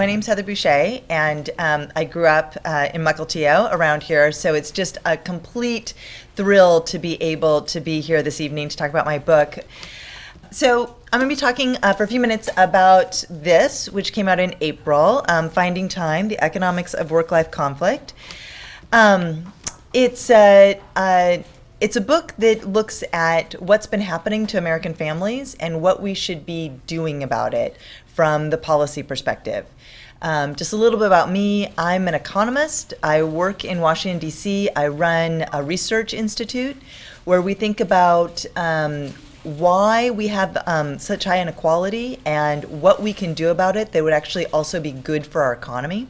my name's Heather Boushey, and I grew up in Mukilteo around here, so it's just a complete thrill to be able to be here this evening to talk about my book. So I'm going to be talking for a few minutes about this, which came out in April, Finding Time, The Economics of Work-Life Conflict. It's a book that looks at what's been happening to American families and what we should be doing about it from the policy perspective. Just a little bit about me. I'm an economist. I work in Washington, D.C. I run a research institute where we think about why we have such high inequality and what we can do about it that would actually also be good for our economy.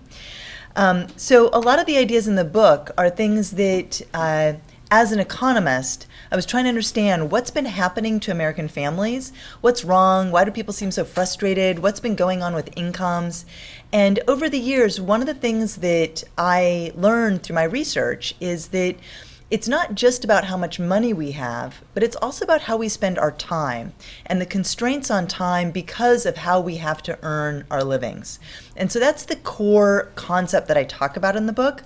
So a lot of the ideas in the book are things that as an economist, I was trying to understand what's been happening to American families, what's wrong, why do people seem so frustrated, what's been going on with incomes. And over the years, one of the things that I learned through my research is that it's not just about how much money we have, but it's also about how we spend our time and the constraints on time because of how we have to earn our livings. And so that's the core concept that I talk about in the book.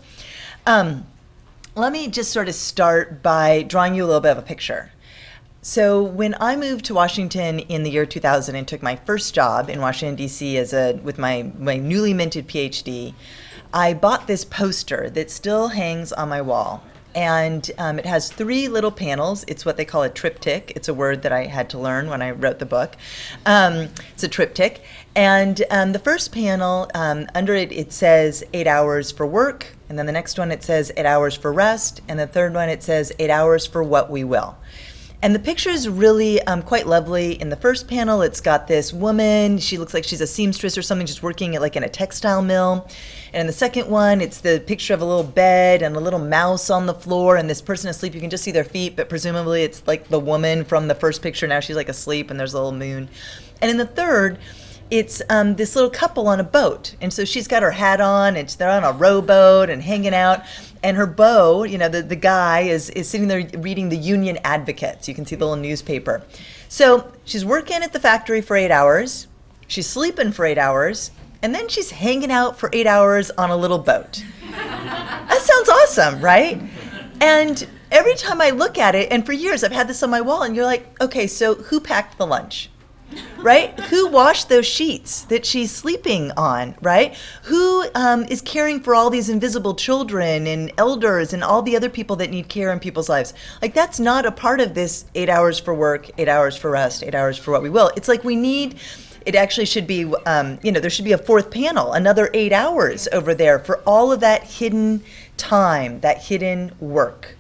Let me just sort of start by drawing you a little bit of a picture. So when I moved to Washington in the year 2000 and took my first job in Washington, D.C. with my newly minted PhD, I bought this poster that still hangs on my wall. And it has three little panels. It's what they call a triptych. It's a word that I had to learn when I wrote the book. It's a triptych. And the first panel, under it, it says 8 hours for work. And then the next one, it says 8 hours for rest. And the third one, it says 8 hours for what we will. And the picture is really quite lovely. In the first panel, it's got this woman. She looks like she's a seamstress or something, just working at like in a textile mill. And in the second one, it's the picture of a little bed and a little mouse on the floor and this person asleep. You can just see their feet, but presumably it's like the woman from the first picture. Now she's like asleep and there's a little moon. And in the third, it's this little couple on a boat. And so she's got her hat on and they're on a rowboat and hanging out. And her beau, you know, the guy is sitting there reading the Union Advocate. So you can see the little newspaper. So she's working at the factory for 8 hours. She's sleeping for 8 hours. And then she's hanging out for 8 hours on a little boat. That sounds awesome, right? And every time I look at it, and for years I've had this on my wall, and you're like, okay, so who packed the lunch? Right? Who washed those sheets that she's sleeping on, right? Who is caring for all these invisible children and elders and all the other people that need care in people's lives? Like, that's not a part of this 8 hours for work, 8 hours for rest, 8 hours for what we will. It's like we need, it actually should be, there should be a fourth panel, another 8 hours over there for all of that hidden time, that hidden work.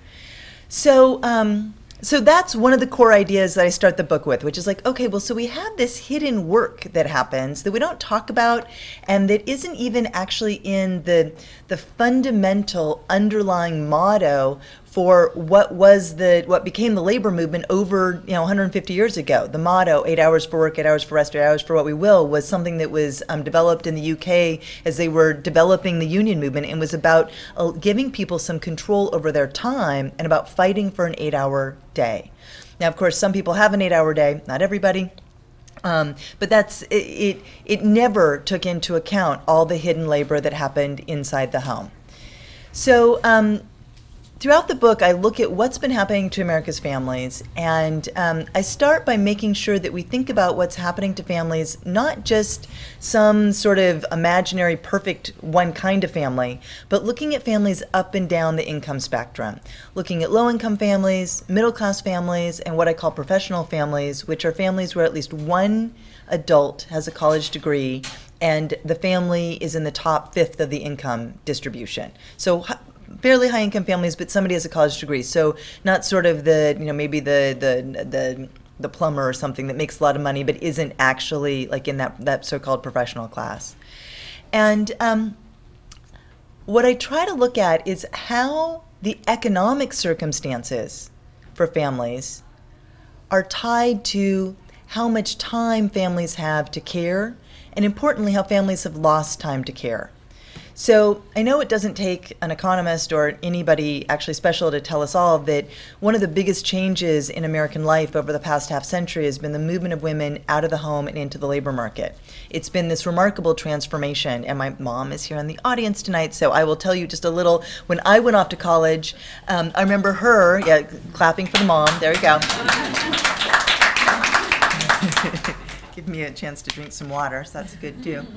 So that's one of the core ideas that I start the book with, which is like, okay, well, so we have this hidden work that happens that we don't talk about and that isn't even actually in the fundamental underlying motto for what became the labor movement over 150 years ago. The motto, 8 hours for work, 8 hours for rest, 8 hours for what we will, was something that was developed in the UK as they were developing the union movement, and was about giving people some control over their time and about fighting for an 8-hour day. Now, of course, some people have an 8-hour day, not everybody. But it never took into account all the hidden labor that happened inside the home. So throughout the book, I look at what's been happening to America's families, and I start by making sure that we think about what's happening to families, not just some sort of imaginary perfect one kind of family, but looking at families up and down the income spectrum, looking at low-income families, middle-class families, and what I call professional families, which are families where at least one adult has a college degree and the family is in the top fifth of the income distribution. So fairly high income families, but somebody has a college degree. So not sort of maybe the plumber or something that makes a lot of money, but isn't actually like in that so-called professional class. And what I try to look at is how the economic circumstances for families are tied to how much time families have to care, and importantly, how families have lost time to care. So I know it doesn't take an economist or anybody actually special to tell us all that one of the biggest changes in American life over the past half century has been the movement of women out of the home and into the labor market. It's been this remarkable transformation, and my mom is here in the audience tonight, so I will tell you just a little. When I went off to college, I remember her, clapping for the mom, there you go. Give me a chance to drink some water, so that's good too.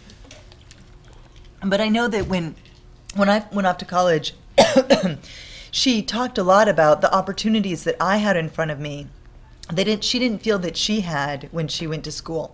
But I know that when I went off to college, she talked a lot about the opportunities that I had in front of me that she didn't feel that she had when she went to school.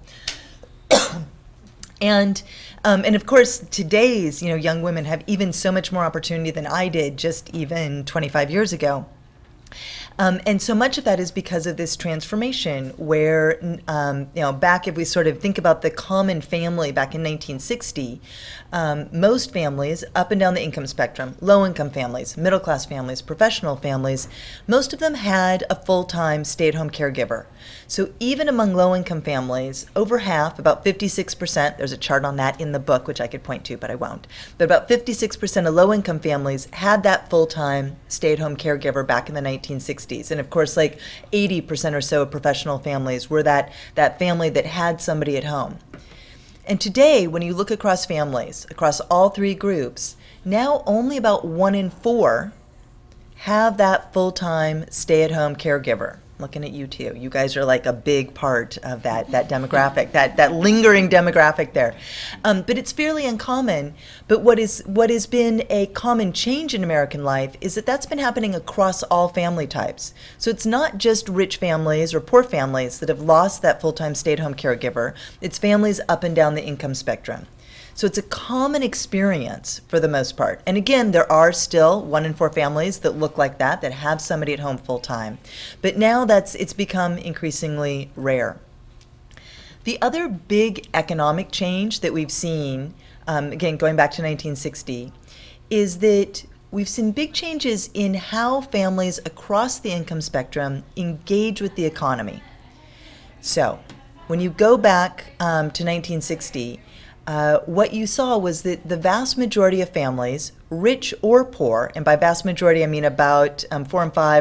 And of course, today's young women have even so much more opportunity than I did just even 25 years ago. And so much of that is because of this transformation where, back if we sort of think about the common family back in 1960, most families up and down the income spectrum, low-income families, middle-class families, professional families, most of them had a full-time stay-at-home caregiver. So even among low-income families, over half, about 56%, there's a chart on that in the book, which I could point to, but I won't, but about 56% of low-income families had that full-time stay-at-home caregiver back in the 1960s. And of course, like 80% or so of professional families were that family that had somebody at home. And today, when you look across families, across all three groups, now only about 1 in 4 have that full-time stay-at-home caregiver. Looking at you too. You guys are like a big part of that demographic, that lingering demographic there. But it's fairly uncommon. But what has been a common change in American life is that that's been happening across all family types. So it's not just rich families or poor families that have lost that full-time stay-at-home caregiver. It's families up and down the income spectrum. So it's a common experience for the most part. And again, there are still 1 in 4 families that look like that have somebody at home full time. But now it's become increasingly rare. The other big economic change that we've seen, again, going back to 1960, is that we've seen big changes in how families across the income spectrum engage with the economy. So when you go back to 1960, what you saw was that the vast majority of families, rich or poor, and by vast majority I mean about 4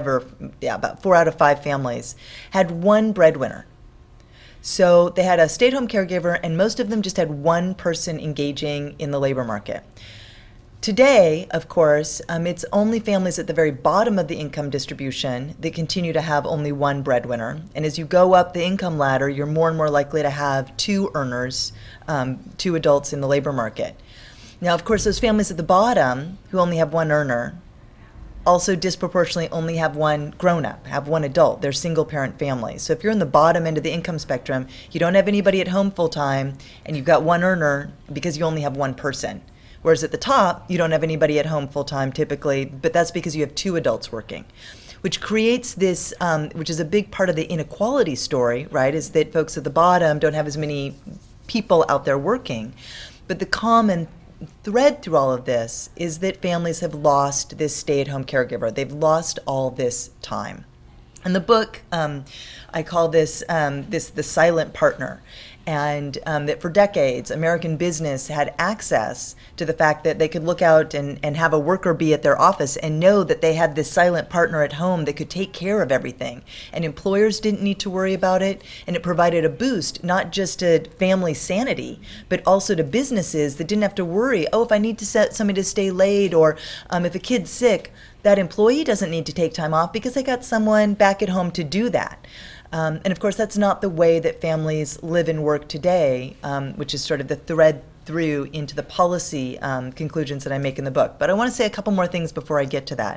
out of 5 families, had one breadwinner. So they had a stay-at-home caregiver, and most of them just had one person engaging in the labor market. Today, of course, it's only families at the very bottom of the income distribution that continue to have only one breadwinner. And as you go up the income ladder, you're more and more likely to have 2 earners, 2 adults in the labor market. Now, of course, those families at the bottom who only have one earner also disproportionately only have one grown-up, have one adult. They're single-parent families. So if you're in the bottom end of the income spectrum, you don't have anybody at home full-time, and you've got one earner because you only have one person. Whereas at the top, you don't have anybody at home full-time typically, but that's because you have 2 adults working, which creates this, which is a big part of the inequality story, right, is that folks at the bottom don't have as many people out there working. But the common thread through all of this is that families have lost this stay-at-home caregiver. They've lost all this time. In the book, I call this the silent partner. And that for decades, American business had access to the fact that they could look out and have a worker be at their office and know that they had this silent partner at home that could take care of everything. And employers didn't need to worry about it. And it provided a boost, not just to family sanity, but also to businesses that didn't have to worry, oh, if I need to set somebody to stay late, or if a kid's sick, that employee doesn't need to take time off because they got someone back at home to do that. And of course, that's not the way that families live and work today, which is sort of the thread through into the policy conclusions that I make in the book. But I want to say a couple more things before I get to that.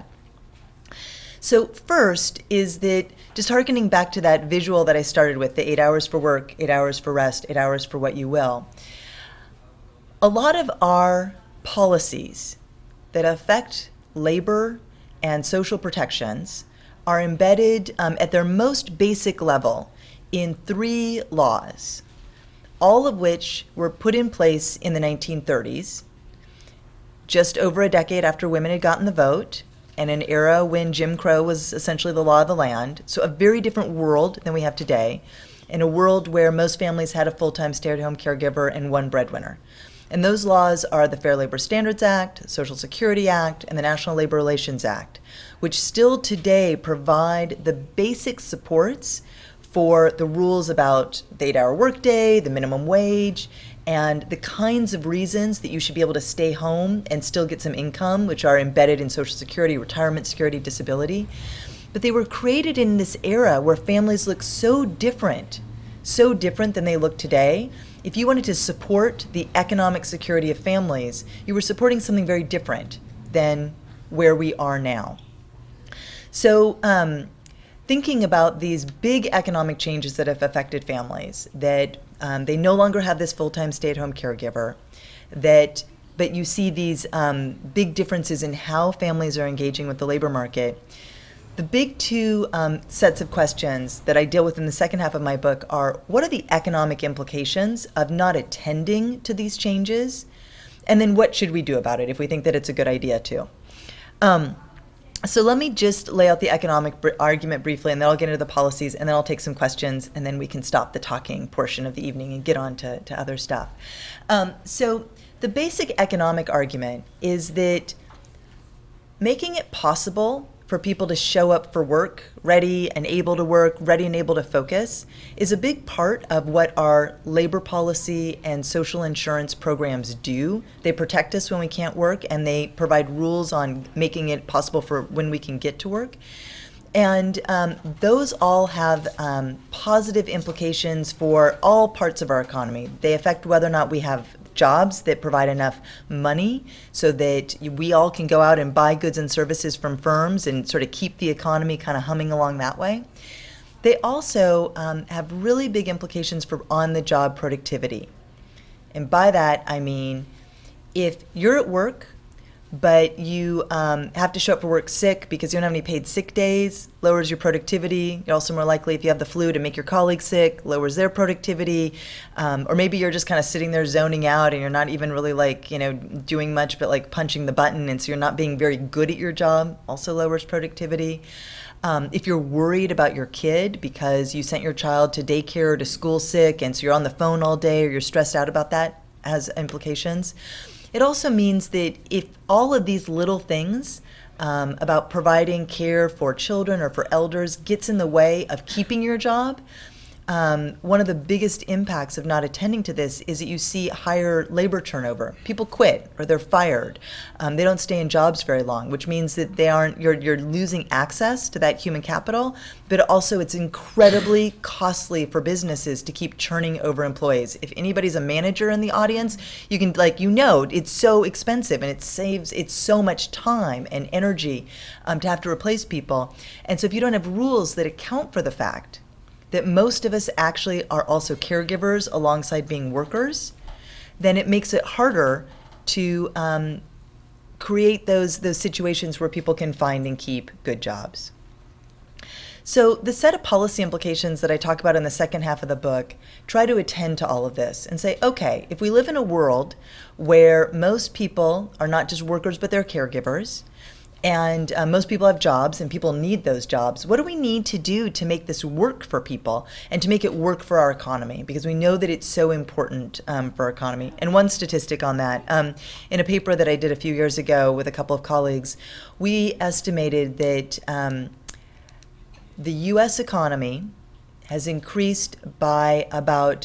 So first is that, just hearkening back to that visual that I started with, the 8 hours for work, 8 hours for rest, 8 hours for what you will. A lot of our policies that affect labor and social protections are embedded at their most basic level in 3 laws, all of which were put in place in the 1930s, just over a decade after women had gotten the vote, and an era when Jim Crow was essentially the law of the land. So a very different world than we have today, in a world where most families had a full-time stay-at-home caregiver and one breadwinner. And those laws are the Fair Labor Standards Act, Social Security Act, and the National Labor Relations Act, which still today provide the basic supports for the rules about the 8-hour workday, the minimum wage, and the kinds of reasons that you should be able to stay home and still get some income, which are embedded in Social Security, retirement security, disability. But they were created in this era where families look so different than they look today. If you wanted to support the economic security of families, you were supporting something very different than where we are now. So thinking about these big economic changes that have affected families, that they no longer have this full-time stay-at-home caregiver, but you see these big differences in how families are engaging with the labor market. The big two sets of questions that I deal with in the second half of my book are, what are the economic implications of not attending to these changes? And then what should we do about it if we think that it's a good idea to? So let me just lay out the economic argument briefly, and then I'll get into the policies, and then I'll take some questions, and then we can stop the talking portion of the evening and get on to other stuff. So the basic economic argument is that making it possible for people to show up for work, ready and able to work, ready and able to focus, is a big part of what our labor policy and social insurance programs do. They protect us when we can't work, and they provide rules on making it possible for when we can get to work. And those all have positive implications for all parts of our economy. They affect whether or not we have jobs that provide enough money so that we all can go out and buy goods and services from firms and sort of keep the economy kind of humming along that way. They also have really big implications for on-the-job productivity. And by that, I mean, if you're at work, but you have to show up for work sick because you don't have any paid sick days, lowers your productivity. You're also more likely, if you have the flu, to make your colleagues sick, lowers their productivity. Or maybe you're just kind of sitting there zoning out and you're not even really doing much but like punching the button, and so you're not being very good at your job, also lowers productivity. If you're worried about your kid because you sent your child to daycare or to school sick, and so you're on the phone all day, or you're stressed out about that, has implications. It also means that if all of these little things about providing care for children or for elders gets in the way of keeping your job, one of the biggest impacts of not attending to this is that you see higher labor turnover. People quit or they're fired. They don't stay in jobs very long, which means that you're losing access to that human capital, but also it's incredibly costly for businesses to keep churning over employees. If anybody's a manager in the audience, you can it's so expensive, and it's so much time and energy to have to replace people. And so if you don't have rules that account for the fact that most of us actually are also caregivers alongside being workers, then it makes it harder to create those situations where people can find and keep good jobs. So the set of policy implications that I talk about in the second half of the book try to attend to all of this and say, okay, if we live in a world where most people are not just workers but they're caregivers, and most people have jobs and people need those jobs, what do we need to do to make this work for people and to make it work for our economy? Because we know that it's so important for our economy. And one statistic on that, in a paper that I did a few years ago with a couple of colleagues, we estimated that the U.S. economy has increased by about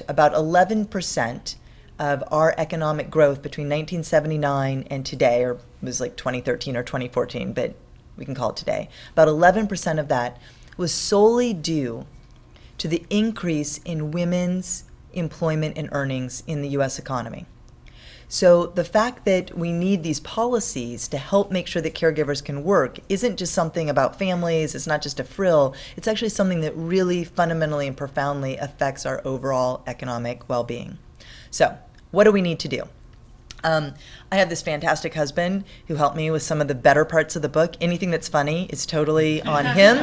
11% of our economic growth between 1979 and today, or it was like 2013 or 2014, but we can call it today. About 11% of that was solely due to the increase in women's employment and earnings in the U.S. economy. So the fact that we need these policies to help make sure that caregivers can work isn't just something about families, it's not just a frill, it's actually something that really fundamentally and profoundly affects our overall economic well-being. So what do we need to do? I have this fantastic husband who helped me with some of the better parts of the book. Anything that's funny is totally on him.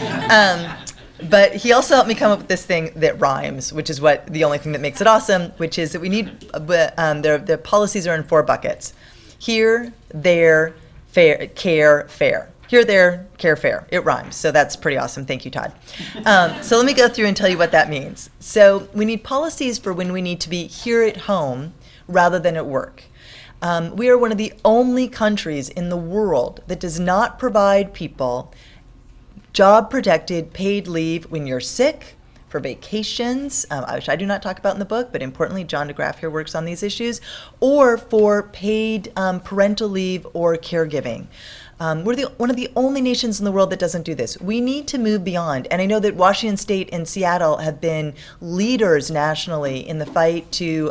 But he also helped me come up with this thing that rhymes, which is the only thing that makes it awesome, which is that we need, the policies are in 4 buckets. Here, there, fair, care, fair. Here, there, care, fair. It rhymes, so that's pretty awesome. Thank you, Todd. So let me go through and tell you what that means. So we need policies for when we need to be here at home, rather than at work. We are one of the only countries in the world that does not provide people job-protected paid leave when you're sick, for vacations, which I do not talk about in the book, but importantly, John DeGraff here works on these issues, or for paid parental leave or caregiving. We're one of the only nations in the world that doesn't do this. We need to move beyond. And I know that Washington State and Seattle have been leaders nationally in the fight to,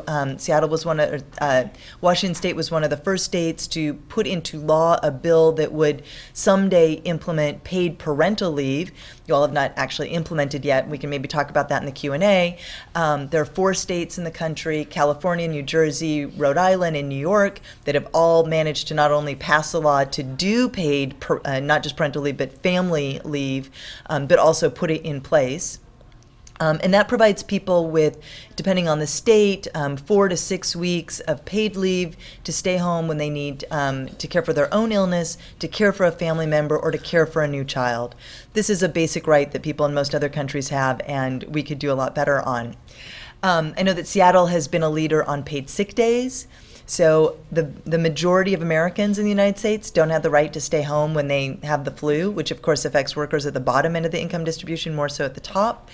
Washington State was one of the first states to put into law a bill that would someday implement paid parental leave. You all have not actually implemented yet. We can maybe talk about that in the Q&A. There are 4 states in the country, California, New Jersey, Rhode Island, and New York, that have all managed to not only pass a law to do paid, not just parental leave, but family leave, but also put it in place. And that provides people with, depending on the state, 4 to 6 weeks of paid leave to stay home when they need to care for their own illness, to care for a family member, or to care for a new child. This is a basic right that people in most other countries have, and we could do a lot better on. I know that Seattle has been a leader on paid sick days. So the majority of Americans in the United States don't have the right to stay home when they have the flu, which of course affects workers at the bottom end of the income distribution more so at the top.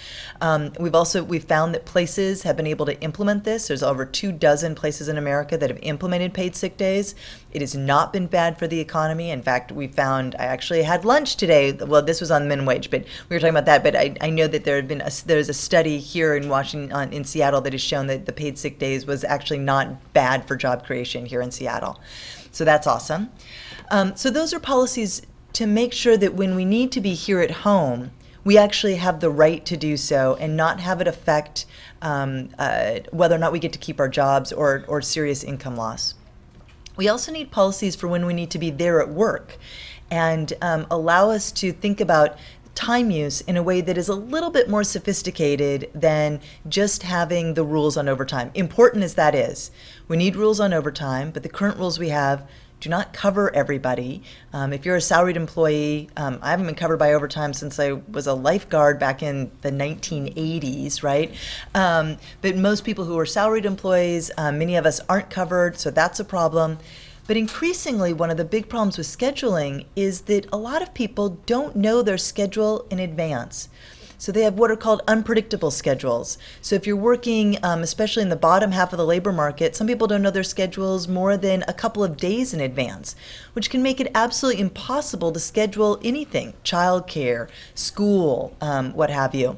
We've found that places have been able to implement this. There's over 24 places in America that have implemented paid sick days. It has not been bad for the economy. In fact, I actually had lunch today. Well, this was on minimum wage, but we were talking about that. But I know that there's a study here in Washington, in Seattle, that has shown that the paid sick days was actually not bad for job creation here in Seattle. So that's awesome. So those are policies to make sure that when we need to be here at home, we actually have the right to do so and not have it affect whether or not we get to keep our jobs or serious income loss. We also need policies for when we need to be there at work and allow us to think about time use in a way that is a little bit more sophisticated than just having the rules on overtime. Important as that is, we need rules on overtime, but the current rules we have do not cover everybody. If you're a salaried employee, I haven't been covered by overtime since I was a lifeguard back in the 1980s, right? But most people who are salaried employees, many of us aren't covered, so that's a problem. But increasingly, one of the big problems with scheduling is that a lot of people don't know their schedule in advance. So they have what are called unpredictable schedules. So if you're working, especially in the bottom half of the labor market, some people don't know their schedules more than a couple of days in advance, which can make it absolutely impossible to schedule anything, childcare, school, what have you.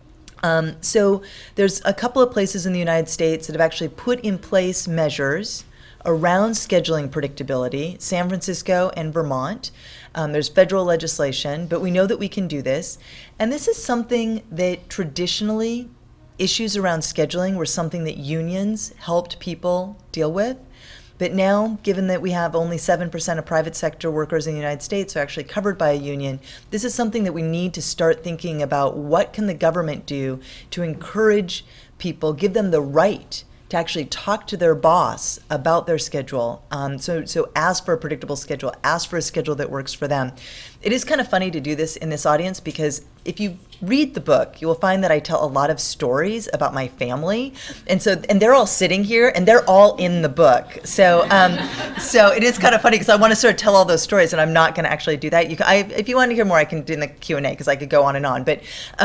So there's a couple of places in the United States that have actually put in place measures around scheduling predictability, San Francisco and Vermont. There's federal legislation, but we know that we can do this. And this is something that traditionally issues around scheduling were something that unions helped people deal with. But now, given that we have only 7% of private sector workers in the United States are actually covered by a union, this is something that we need to start thinking about. What can the government do to encourage people, give them the right to actually talk to their boss about their schedule. So ask for a predictable schedule, ask for a schedule that works for them. It is kind of funny to do this in this audience because if you read the book, you will find that I tell a lot of stories about my family. And they're all sitting here and they're all in the book. So it is kind of funny because I want to sort of tell all those stories and I'm not going to actually do that. If you want to hear more, I can do in the Q&A because I could go on and on. But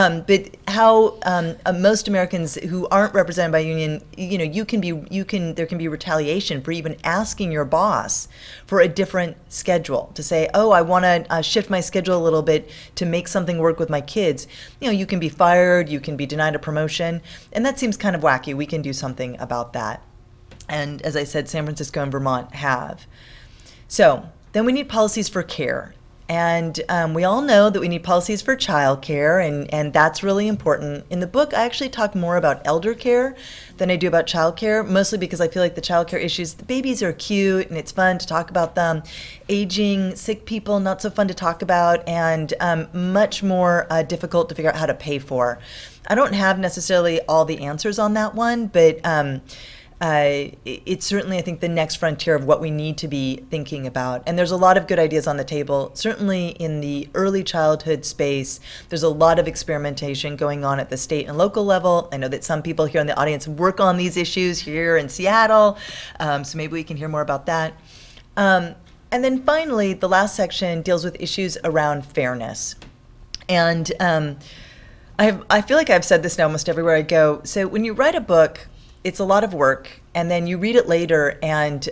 how most Americans who aren't represented by a union, there can be retaliation for even asking your boss for a different schedule, to say, oh, I want to shift my schedule a little bit to make something work with my kids. You can be fired, you can be denied a promotion, and that seems kind of wacky. We can do something about that. And as I said, San Francisco and Vermont have. So then we need policies for care. And we all know that we need policies for childcare, and that's really important. In the book, I actually talk more about elder care than I do about childcare, mostly because I feel like the childcare issues, the babies are cute and it's fun to talk about them. Aging, sick people, not so fun to talk about, and much more difficult to figure out how to pay for. I don't have necessarily all the answers on that one, but it's certainly, I think, the next frontier of what we need to be thinking about. And there's a lot of good ideas on the table. Certainly in the early childhood space, there's a lot of experimentation going on at the state and local level. I know that some people here in the audience work on these issues here in Seattle, so maybe we can hear more about that. And then finally, the last section deals with issues around fairness. And I feel like I've said this now almost everywhere I go. So when you write a book, it's a lot of work, and then you read it later, and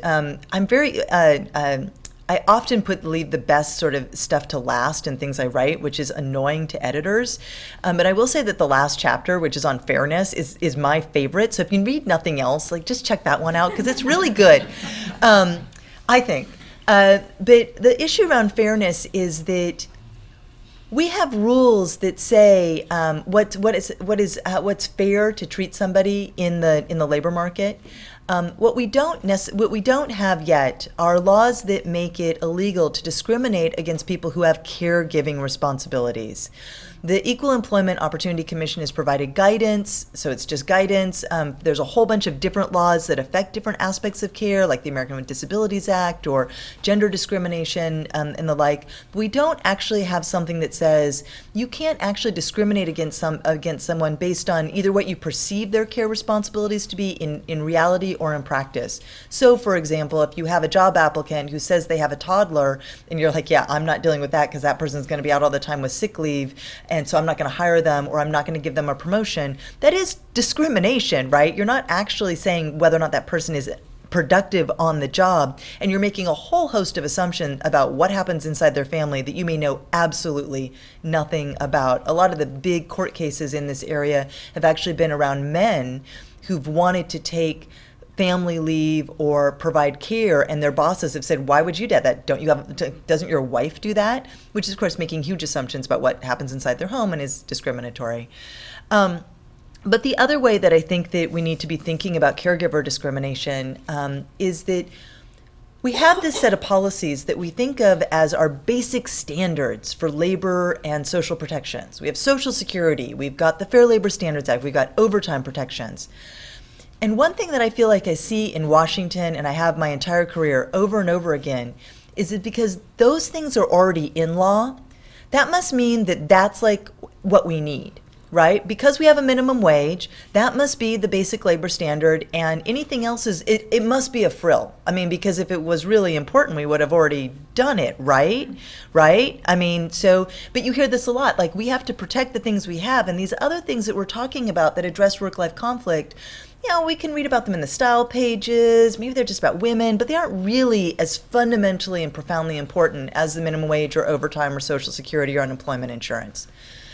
I often leave the best sort of stuff to last in things I write, which is annoying to editors. But I will say that the last chapter, which is on fairness, is my favorite. So if you read nothing else, like just check that one out, because it's really good, I think. But the issue around fairness is that we have rules that say what's fair to treat somebody in the labor market. What we don't have yet are laws that make it illegal to discriminate against people who have caregiving responsibilities. The Equal Employment Opportunity Commission has provided guidance, so it's just guidance. There's a whole bunch of different laws that affect different aspects of care, like the American with Disabilities Act or gender discrimination and the like. But we don't actually have something that says you can't actually discriminate against someone based on either what you perceive their care responsibilities to be in reality or in practice. So, for example, if you have a job applicant who says they have a toddler, and you're like, yeah, I'm not dealing with that because that person's going to be out all the time with sick leave, and so I'm not going to hire them, or I'm not going to give them a promotion, that is discrimination, right? You're not actually saying whether or not that person is productive on the job, and you're making a whole host of assumptions about what happens inside their family that you may know absolutely nothing about. A lot of the big court cases in this area have actually been around men who've wanted to take family leave or provide care, and their bosses have said, why would you do that? Doesn't your wife do that? Which is, of course, making huge assumptions about what happens inside their home and is discriminatory. But the other way that I think that we need to be thinking about caregiver discrimination is that we have this set of policies that we think of as our basic standards for labor and social protections. We have Social Security, we've got the Fair Labor Standards Act, we've got overtime protections. And one thing that I feel like I see in Washington, and I have my entire career over and over again, is that because those things are already in law, that must mean that that's like what we need, right? Because we have a minimum wage, that must be the basic labor standard, and anything else it must be a frill. I mean, because if it was really important, we would have already done it, right? Right? I mean, but you hear this a lot, like we have to protect the things we have, and these other things that we're talking about that address work-life conflict, we can read about them in the style pages, maybe they're just about women, but they aren't really as fundamentally and profoundly important as the minimum wage or overtime or Social Security or unemployment insurance.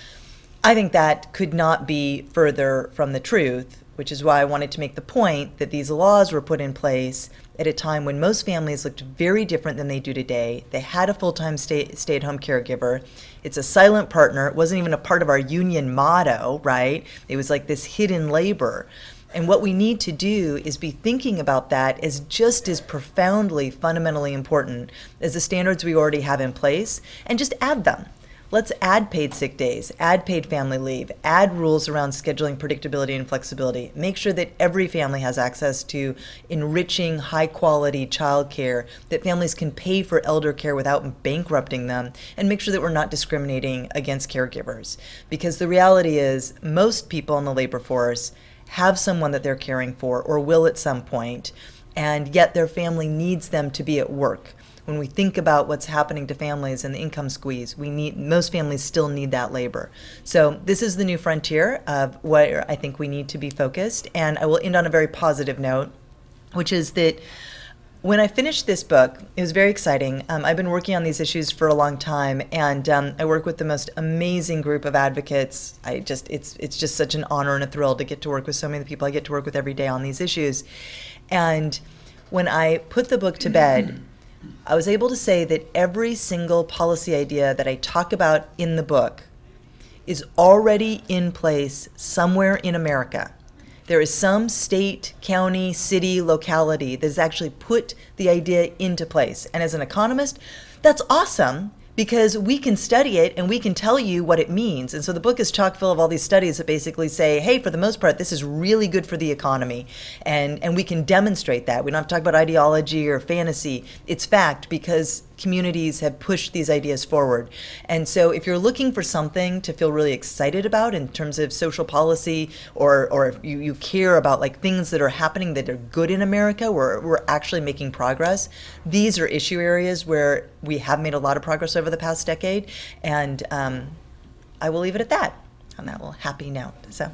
I think that could not be further from the truth, which is why I wanted to make the point that these laws were put in place at a time when most families looked very different than they do today. They had a full-time stay-at-home caregiver. It's a silent partner. It wasn't even a part of our union motto, right? It was like this hidden labor. And what we need to do is be thinking about that as just as profoundly, fundamentally important as the standards we already have in place, and just add them. Let's add paid sick days, add paid family leave, add rules around scheduling predictability and flexibility. Make sure that every family has access to enriching, high-quality childcare, that families can pay for elder care without bankrupting them, and make sure that we're not discriminating against caregivers. Because the reality is, most people in the labor force have someone that they're caring for or will at some point, and yet their family needs them to be at work. When we think about what's happening to families and the income squeeze, most families still need that labor. So this is the new frontier of where I think we need to be focused. And I will end on a very positive note, which is that when I finished this book, it was very exciting. I've been working on these issues for a long time, and I work with the most amazing group of advocates. It's just such an honor and a thrill to get to work with so many people I get to work with every day on these issues. And when I put the book to bed, I was able to say that every single policy idea that I talk about in the book is already in place somewhere in America. There is some state, county, city, locality that has actually put the idea into place. And as an economist, that's awesome, because we can study it and we can tell you what it means. And so the book is chock full of all these studies that basically say, hey, for the most part, this is really good for the economy. And we can demonstrate that. We don't have to talk about ideology or fantasy. It's fact, because communities have pushed these ideas forward. And so if you're looking for something to feel really excited about in terms of social policy, or if you care about like things that are happening that are good in America, where we're actually making progress, these are issue areas where we have made a lot of progress over the past decade. And I will leave it at that on that little happy note. So.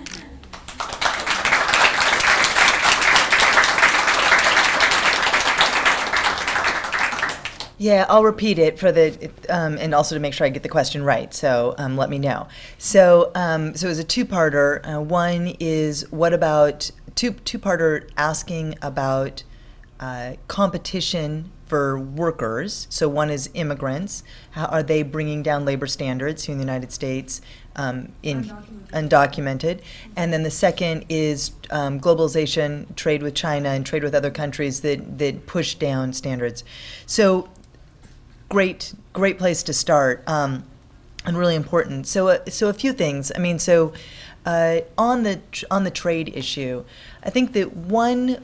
Yeah, I'll repeat it for the, and also to make sure I get the question right. So let me know. So it's a two-parter. One is what about two-parter asking about competition for workers. So one is immigrants. How are they bringing down labor standards here in the United States? Undocumented. And then the second is globalization, trade with China and trade with other countries that push down standards. So great place to start, and really important. So a few things. I mean, so on the trade issue, I think that one.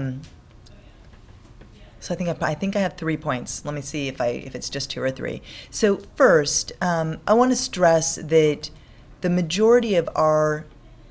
So I think I have 3 points. Let me see if it's just 2 or 3. So first, I want to stress that the majority of our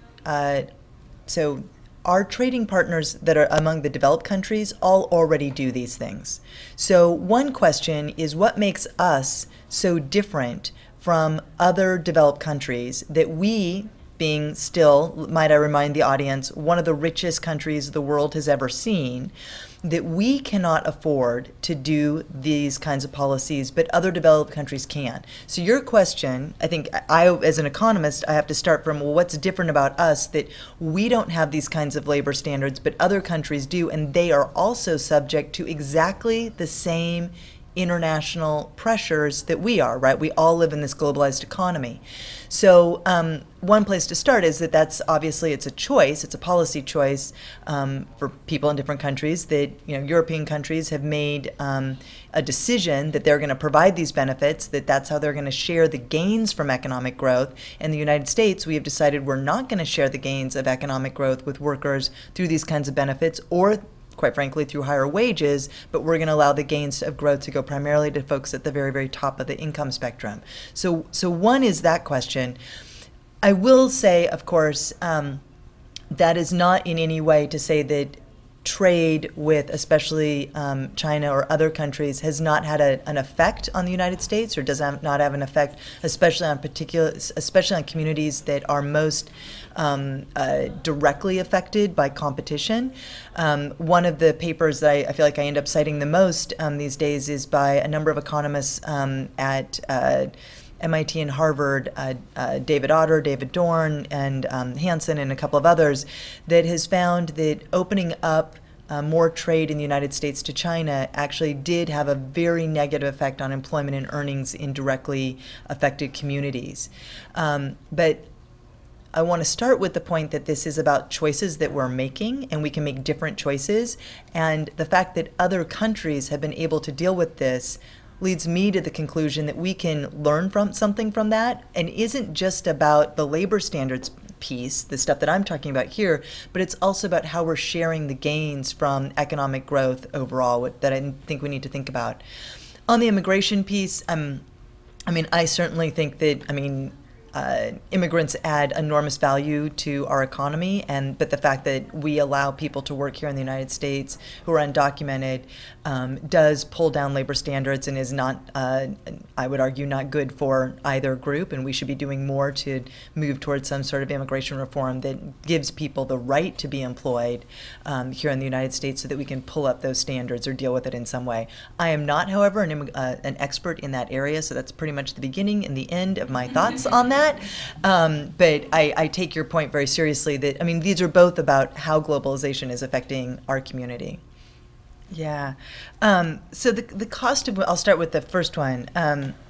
trading partners that are among the developed countries all already do these things. So one question is, what makes us so different from other developed countries that we, being still, might I remind the audience, one of the richest countries the world has ever seen, that we cannot afford to do these kinds of policies, but other developed countries can. So your question, I think as an economist, I have to start from, well, what's different about us that we don't have these kinds of labor standards, but other countries do, and they are also subject to exactly the same international pressures that we are, right? We all live in this globalized economy. So one place to start is that's obviously it's a choice, it's a policy choice for people in different countries that, European countries have made a decision that they're going to provide these benefits, that's how they're going to share the gains from economic growth. In the United States, we have decided we're not going to share the gains of economic growth with workers through these kinds of benefits, or quite frankly, through higher wages, but we're going to allow the gains of growth to go primarily to folks at the very, very top of the income spectrum. So one is that question. I will say, of course, that is not in any way to say that trade with especially China or other countries has not had an effect on the United States, or does not have an effect, especially on communities that are most directly affected by competition. One of the papers that I feel like I end up citing the most these days is by a number of economists at MIT and Harvard, David Otter, David Dorn, and Hansen, and a couple of others, that has found that opening up more trade in the United States to China actually did have a very negative effect on employment and earnings in directly affected communities. But I want to start with the point that this is about choices that we're making, and we can make different choices. And the fact that other countries have been able to deal with this leads me to the conclusion that we can learn something from that, and isn't just about the labor standards piece, the stuff that I'm talking about here, but it's also about how we're sharing the gains from economic growth overall that I think we need to think about. On the immigration piece, I certainly think that, immigrants add enormous value to our economy, but the fact that we allow people to work here in the United States who are undocumented does pull down labor standards and is not, I would argue, not good for either group, and we should be doing more to move towards some sort of immigration reform that gives people the right to be employed here in the United States so that we can pull up those standards or deal with it in some way. I am not, however, an expert in that area, so that's pretty much the beginning and the end of my thoughts on that. But I take your point very seriously that, these are both about how globalization is affecting our community. Yeah. So the cost of, I'll start with the first one.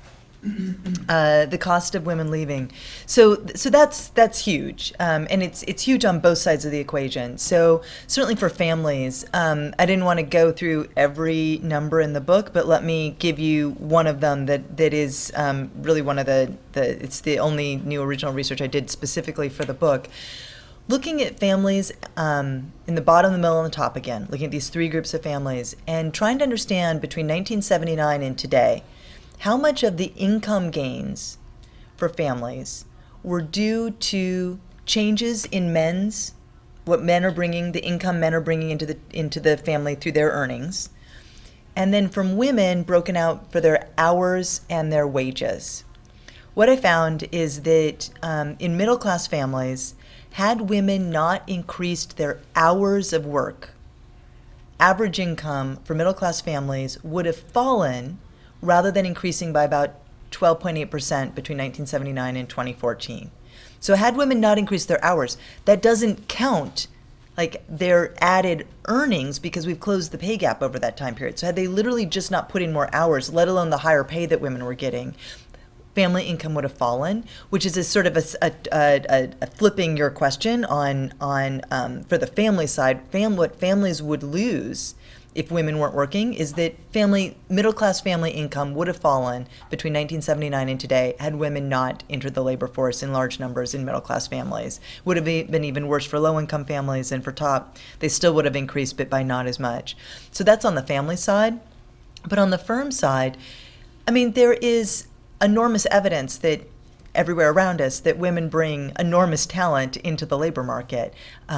The cost of women leaving. So that's huge, and it's huge on both sides of the equation. So certainly for families, I didn't want to go through every number in the book, but let me give you one of them that is really one of it's the only new original research I did specifically for the book. Looking at families in the bottom, the middle, and the top again, looking at these three groups of families, and trying to understand between 1979 and today, how much of the income gains for families were due to changes in what men are bringing, the income men are bringing into the family through their earnings, and then from women broken out for their hours and their wages. What I found is that in middle-class families, had women not increased their hours of work, average income for middle-class families would have fallen rather than increasing by about 12.8% between 1979 and 2014. So had women not increased their hours, that doesn't count like their added earnings because we've closed the pay gap over that time period. So had they literally just not put in more hours, let alone the higher pay that women were getting, family income would have fallen, which is a sort of a flipping your question on for the family side. What families would lose if women weren't working is that middle-class family income would have fallen between 1979 and today had women not entered the labor force in large numbers in middle-class families. Would have been even worse for low-income families, and for top, they still would have increased, but by not as much. So that's on the family side. But on the firm side, I mean, there is enormous evidence that everywhere around us that women bring enormous talent into the labor market,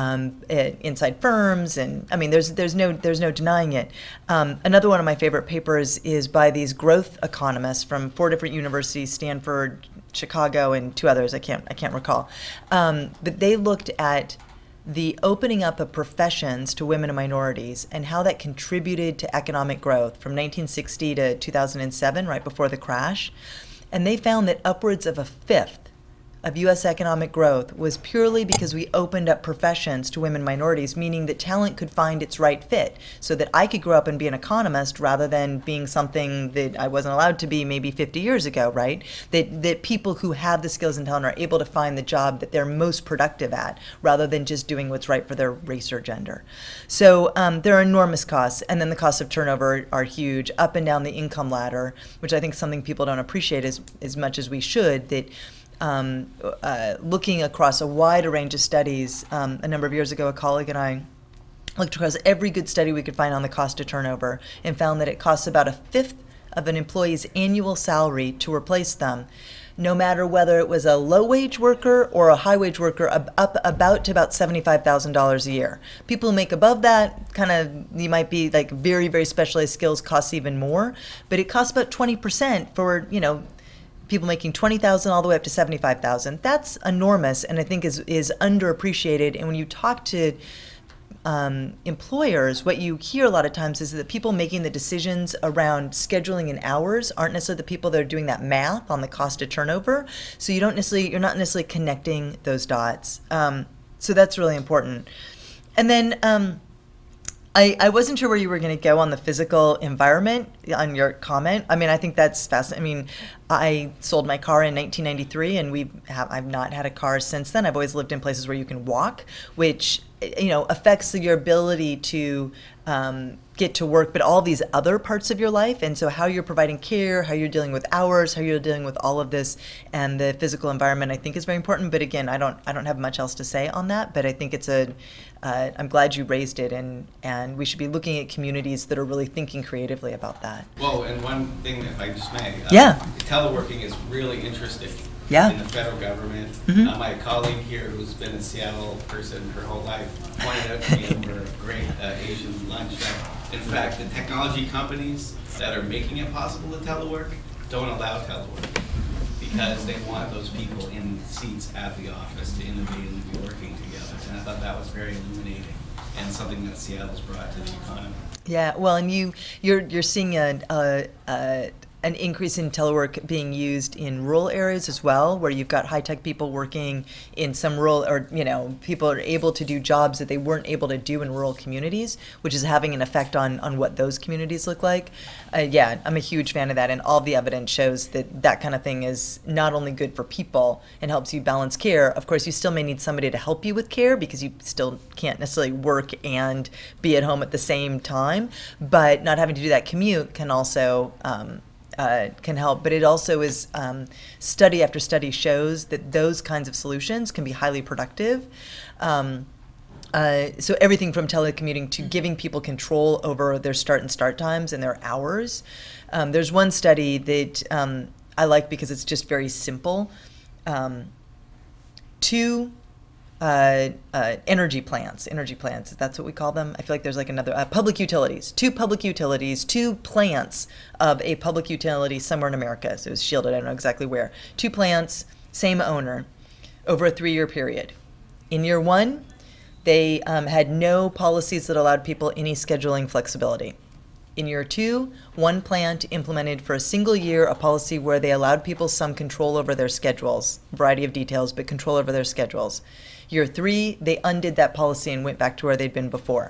inside firms, and I mean, there's no denying it. Another one of my favorite papers is by these growth economists from 4 different universities: Stanford, Chicago, and 2 others I can't recall. But they looked at the opening up of professions to women and minorities and how that contributed to economic growth from 1960 to 2007, right before the crash. And they found that upwards of a fifth of U.S. economic growth was purely because we opened up professions to women and minorities, meaning that talent could find its right fit, so that I could grow up and be an economist rather than being something that I wasn't allowed to be maybe 50 years ago, right? That people who have the skills and talent are able to find the job that they're most productive at, rather than just doing what's right for their race or gender. So there are enormous costs, and then the costs of turnover are huge, up and down the income ladder, which I think is something people don't appreciate as much as we should, that looking across a wider range of studies, a number of years ago, a colleague and I looked across every good study we could find on the cost of turnover and found that it costs about a fifth of an employee's annual salary to replace them, no matter whether it was a low-wage worker or a high-wage worker, up about to about $75,000 a year. People who make above that, kind of, you might be like very, very specialized skills, costs even more, but it costs about 20% for, people making $20,000 all the way up to $75,000. That's enormous, and I think is underappreciated. And when you talk to employers, what you hear a lot of times is that people making the decisions around scheduling and hours aren't necessarily the people that are doing that math on the cost of turnover. So you're not necessarily connecting those dots. So that's really important. And then I wasn't sure where you were going to go on the physical environment on your comment. I mean, I think that's fascinating. I mean, I sold my car in 1993, and I've not had a car since then. I've always lived in places where you can walk, which affects your ability to get to work, but all these other parts of your life. And so how you're providing care, how you're dealing with hours, how you're dealing with all of this, and the physical environment, I think is very important. But again, I don't have much else to say on that, but I think it's I'm glad you raised it, and we should be looking at communities that are really thinking creatively about that. Well, and one thing, if I just may, teleworking is really interesting. Yeah. In the federal government. Mm-hmm. My colleague here, who's been a Seattle person her whole life, pointed out to me over a great Asian lunch that, in fact, the technology companies that are making it possible to telework don't allow telework because they want those people in seats at the office to innovate and be working together. And I thought that was very illuminating and something that Seattle's brought to the economy. Yeah, well, and you're seeing a an increase in telework being used in rural areas as well, where you've got high-tech people working in some rural, or people are able to do jobs that they weren't able to do in rural communities, which is having an effect on what those communities look like. Yeah, I'm a huge fan of that, and all the evidence shows that that kind of thing is not only good for people and helps you balance care. Of course, you still may need somebody to help you with care because you still can't necessarily work and be at home at the same time, but not having to do that commute can also can help. But it also is, study after study shows that those kinds of solutions can be highly productive. So everything from telecommuting to giving people control over their start and start times and their hours. There's one study that I like because it's just very simple. Two energy plants, that's what we call them. I feel like there's like another, public utilities, two plants of a public utility somewhere in America. So it was shielded, I don't know exactly where. Two plants, same owner, over a 3-year period. In year 1, they had no policies that allowed people any scheduling flexibility. In year 2, one plant implemented for a single year a policy where they allowed people some control over their schedules, variety of details, but control over their schedules. Year 3, they undid that policy and went back to where they'd been before.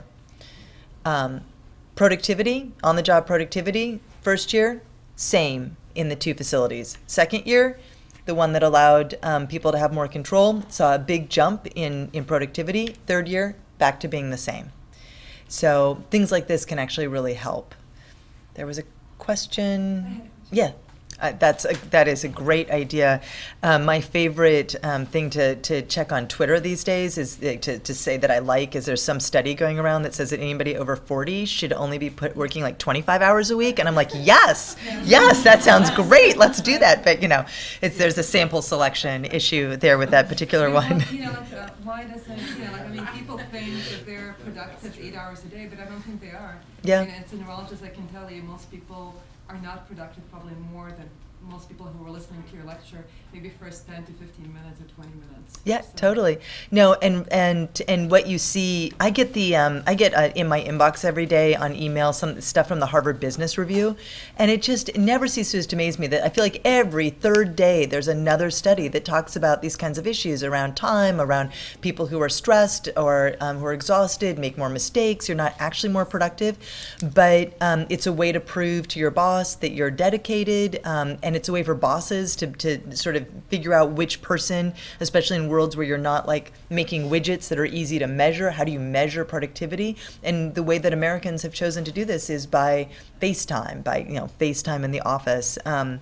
Productivity, on-the-job productivity, first year, same in the 2 facilities. Second year, the one that allowed people to have more control, saw a big jump in productivity. Third year, back to being the same. So things like this can actually really help. There was a question. Yeah, that is a great idea. My favorite thing to check on Twitter these days is to say that I like is there's some study going around that says that anybody over 40 should only be working like 25 hours a week, and I'm like, yes, that sounds great. Let's do that. But there's a sample selection issue there with that particular one. Why doesn't I mean, people think that they're productive 8 hours a day, but I don't think they are. Yeah. As a neurologist, I can tell you most people are not productive, probably more than most people who were listening to your lecture, maybe first 10 to 15 minutes or 20 minutes. Yeah, so. Totally. No, and what you see, I get in my inbox every day on email some stuff from the Harvard Business Review, and it never ceases to amaze me that I feel like every third day there's another study that talks about these kinds of issues around time, around people who are stressed or who are exhausted, make more mistakes, you're not actually more productive, but it's a way to prove to your boss that you're dedicated, and it's a way for bosses to sort of figure out which person, especially in worlds where you're not like making widgets that are easy to measure, how do you measure productivity? And the way that Americans have chosen to do this is by FaceTime, FaceTime in the office. And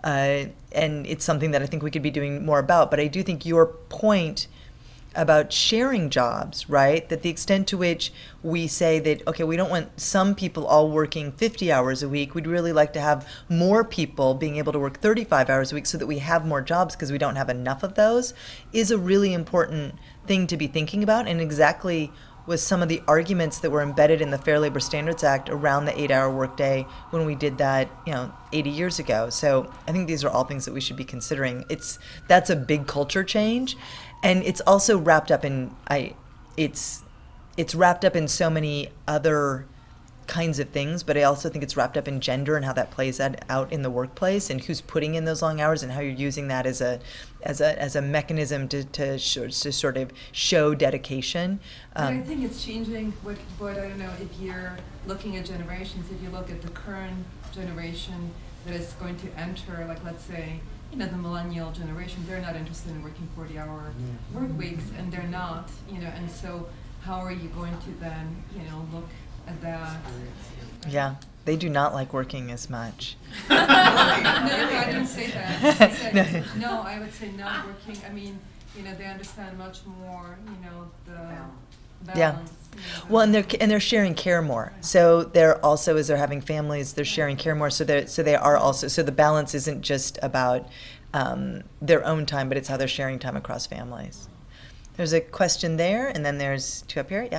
it's something that I think we could be doing more about. But I do think your point about sharing jobs, right? That the extent to which we say that, okay, we don't want some people all working 50 hours a week. We'd really like to have more people being able to work 35 hours a week so that we have more jobs because we don't have enough of those, is a really important thing to be thinking about, and exactly was some of the arguments that were embedded in the Fair Labor Standards Act around the 8-hour workday when we did that, 80 years ago. So I think these are all things that we should be considering. That's a big culture change. And it's also wrapped up in it's wrapped up in so many other kinds of things, but I also think it's wrapped up in gender and how that plays out in the workplace and who's putting in those long hours and how you're using that as a mechanism to sort of show dedication. I think it's changing. But I don't know if you're looking at generations. If you look at the current generation that is going to enter, like let's say, the millennial generation, they're not interested in working 40-hour work weeks, and they're not, and so how are you going to then, look at that? Yeah, they do not like working as much. No, I didn't say that. I said, no, I would say not working. I mean, they understand much more, the balance. Yeah. Well, and they're sharing care more. So they're also, as they're having families, they're sharing care more. So they are also, so the balance isn't just about their own time, but it's how they're sharing time across families. There's a question there, and then there's 2 up here. Yeah.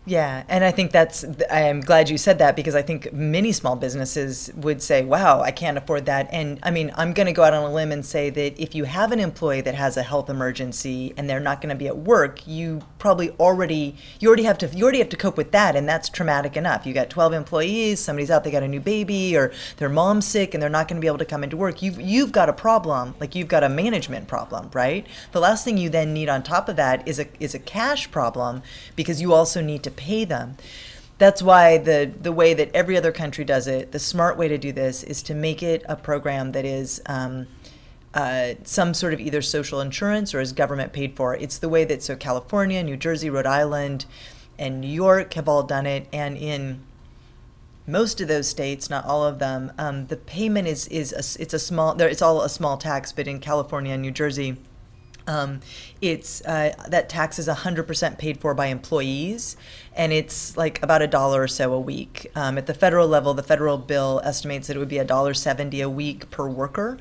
Yeah, and I think I'm glad you said that, because I think many small businesses would say, wow, I can't afford that. And I mean, I'm going to go out on a limb and say that if you have an employee that has a health emergency and they're not going to be at work, you already have to cope with that, and that's traumatic enough. You got 12 employees, somebody's out, they got a new baby, or their mom's sick and they're not going to be able to come into work. You've got a problem, like you've got a management problem, right? The last thing you then need on top of that is a cash problem, because you also need to pay them. That's why the way that every other country does it, the smart way to do this is to make it a program that is some sort of either social insurance or is government paid for. It's the way that California, New Jersey, Rhode Island, and New York have all done it, and in most of those states, not all of them, the payment it's all a small tax, but in California and New Jersey, that tax is 100% paid for by employees, and it's like about $1 or so a week. At the federal level, the federal bill estimates that it would be $1.70 a week per worker.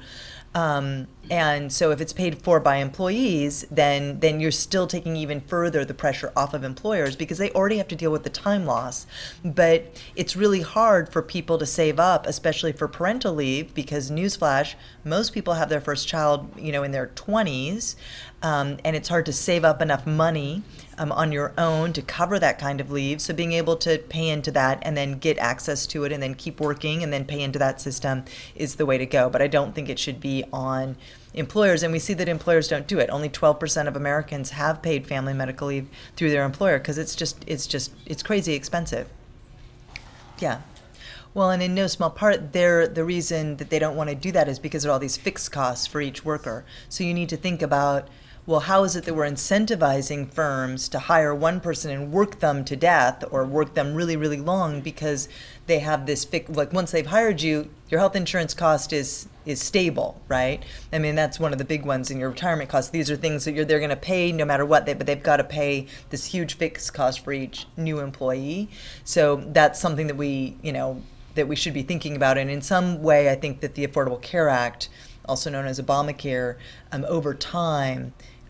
And so if it's paid for by employees, then you're still taking even further the pressure off of employers, because they already have to deal with the time loss. But it's really hard for people to save up, especially for parental leave, because newsflash, most people have their first child, in their 20s, and it's hard to save up enough money on your own to cover that kind of leave. So being able to pay into that and then get access to it and then keep working and then pay into that system is the way to go. But I don't think it should be on employers, and we see that employers don't do it. Only 12% of Americans have paid family medical leave through their employer, because it's crazy expensive. Yeah. Well, and in no small part, the reason that they don't want to do that is because there are all these fixed costs for each worker. So you need to think about, well, how is it that we're incentivizing firms to hire one person and work them to death, or work them really, really long, because they have this like once they've hired you, your health insurance cost is stable, right? I mean, that's one of the big ones in your retirement costs. These are things that they're going to pay no matter what, but they've got to pay this huge fixed cost for each new employee. So that's something that we should be thinking about. And in some way, I think that the Affordable Care Act, also known as Obamacare, over time,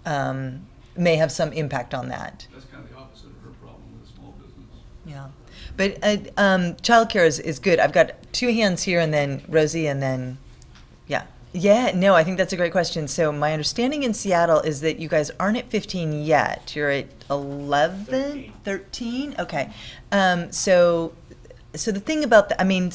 may have some impact on that. That's kind of the opposite of her problem with small business. Yeah. But childcare is good. I've got two hands here, and then Rosie, and then, yeah. Yeah, no, I think that's a great question. So my understanding in Seattle is that you guys aren't at 15 yet. You're at 11? 13? Okay. So the thing about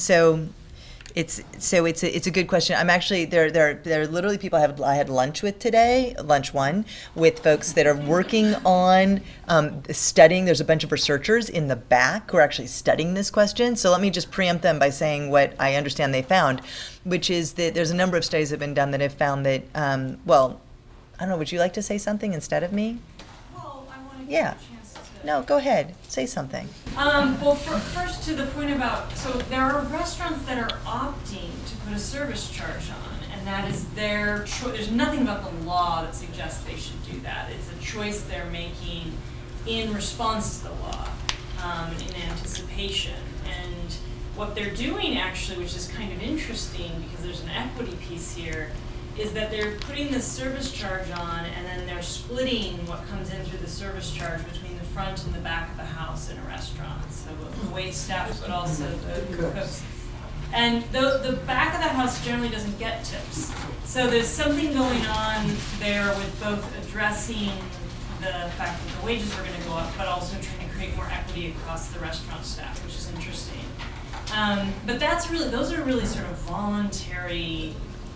it's a good question. I'm actually there are literally people I had lunch with today, lunch one, with folks that are working on studying. There's a bunch of researchers in the back who are actually studying this question. So let me just preempt them by saying what I understand they found, which is that there's a number of studies that have been done that have found that well, I don't know, would you like to say something instead of me? Well, I want to Yeah. give you a chance to... No, go ahead. Say something. Well, first to the point about, so there are restaurants that are opting to put a service charge on, and that is their choice. There's nothing about the law that suggests they should do that. It's a choice they're making in response to the law, in anticipation. And what they're doing actually, which is kind of interesting because there's an equity piece here, is that they're putting the service charge on, and then they're splitting what comes in through the service charge between the front and the back of the house in a restaurant. So the wait staff, but also the cooks. And the back of the house generally doesn't get tips. So there's something going on there with both addressing the fact that the wages are going to go up, but also trying to create more equity across the restaurant staff, which is interesting. But those are really sort of voluntary,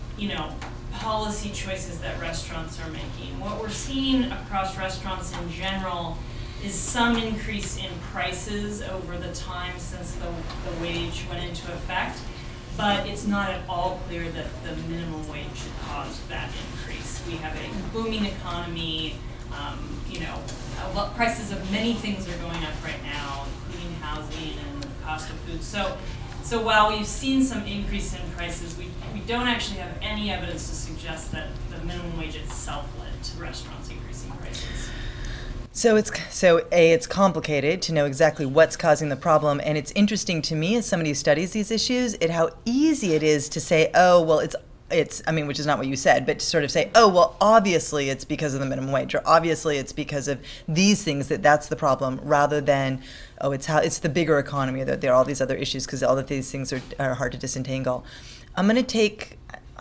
policy choices that restaurants are making. What we're seeing across restaurants in general is some increase in prices over the time since the wage went into effect, but it's not at all clear that the minimum wage should cause that increase. We have a booming economy, prices of many things are going up right now, including housing and the cost of food. So while we've seen some increase in prices, we don't actually have any evidence to suggest that the minimum wage itself led to restaurants increasing prices. So it's complicated to know exactly what's causing the problem, and it's interesting to me as somebody who studies these issues, how easy it is to say, oh, well, it's, I mean, which is not what you said, but to sort of say, oh, well, obviously it's because of the minimum wage, or obviously it's because of these things that's the problem, rather than, oh, it's the bigger economy, that there are all these other issues, because all of these things are hard to disentangle. I'm going to take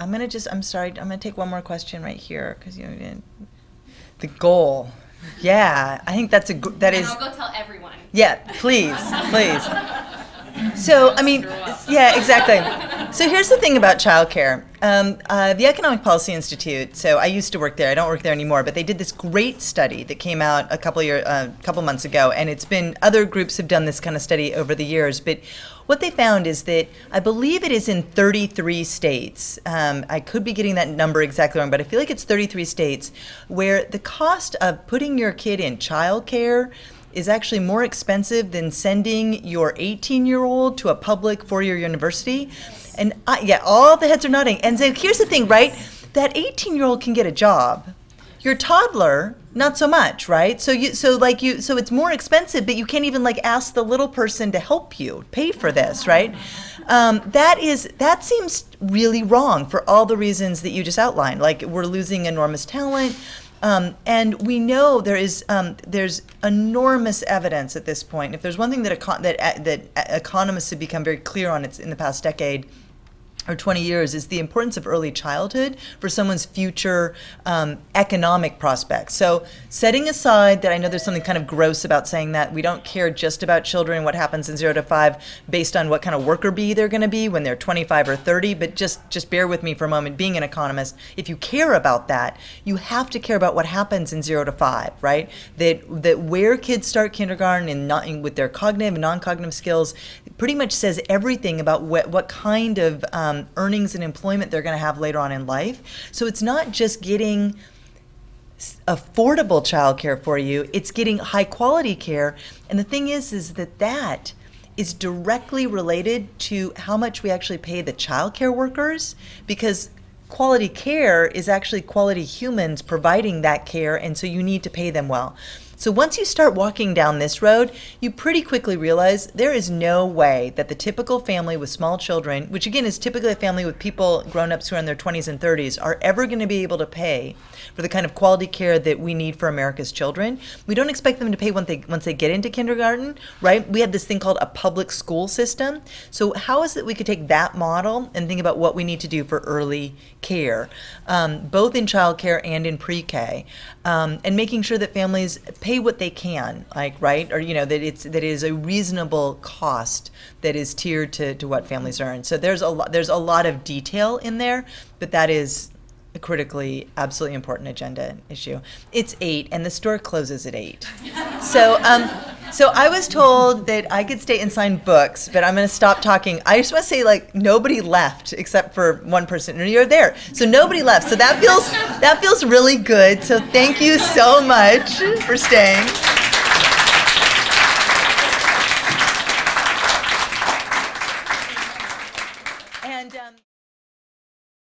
one more question right here, because the goal. Yeah, I think that is. And I'll go tell everyone. Yeah, please, please. So, I mean, yeah, exactly. So here's the thing about childcare. The Economic Policy Institute, so I used to work there. I don't work there anymore, but they did this great study that came out a couple months ago, and other groups have done this kind of study over the years, but what they found is that, I believe it is in 33 states, I could be getting that number exactly wrong, but I feel like it's 33 states, where the cost of putting your kid in childcare is actually more expensive than sending your 18-year-old to a public four-year university. And yeah, all the heads are nodding. And so here's the thing, right? That 18-year-old can get a job. Your toddler, not so much, right? So it's more expensive, but you can't even ask the little person to help you pay for this, right? That seems really wrong for all the reasons that you just outlined. We're losing enormous talent. And we know there's enormous evidence at this point. If there's one thing that economists have become very clear on in the past decade or 20 years, is the importance of early childhood for someone's future economic prospects. So setting aside that, I know there's something kind of gross about saying that we don't care just about children, what happens in 0 to 5 based on what kind of worker bee they're going to be when they're 25 or 30, but just bear with me for a moment. Being an economist, if you care about that, you have to care about what happens in 0 to 5, right? That where kids start kindergarten and with their cognitive and non-cognitive skills pretty much says everything about what kind of earnings and employment they're going to have later on in life. So it's not just getting affordable childcare for you, it's getting high quality care. And the thing is that is directly related to how much we actually pay the childcare workers, because quality care is actually quality humans providing that care, and so you need to pay them well. So once you start walking down this road, you pretty quickly realize there is no way that the typical family with small children, which again is typically a family with people, grown-ups who are in their 20s and 30s, are ever going to be able to pay for the kind of quality care that we need for America's children. We don't expect them to pay once they get into kindergarten, right? We have this thing called a public school system. So how is it we could take that model and think about what we need to do for early care, both in childcare and in pre-K, and making sure that families pay what they can, right? Or, that it is a reasonable cost that is tiered to what families earn. So there's a lot of detail in there, but that is a critically, absolutely important agenda issue. It's 8, and the store closes at 8. So I was told that I could stay and sign books, but I'm going to stop talking. I just want to say, nobody left except for one person. And you're there, so nobody left. So that feels really good. So thank you so much for staying.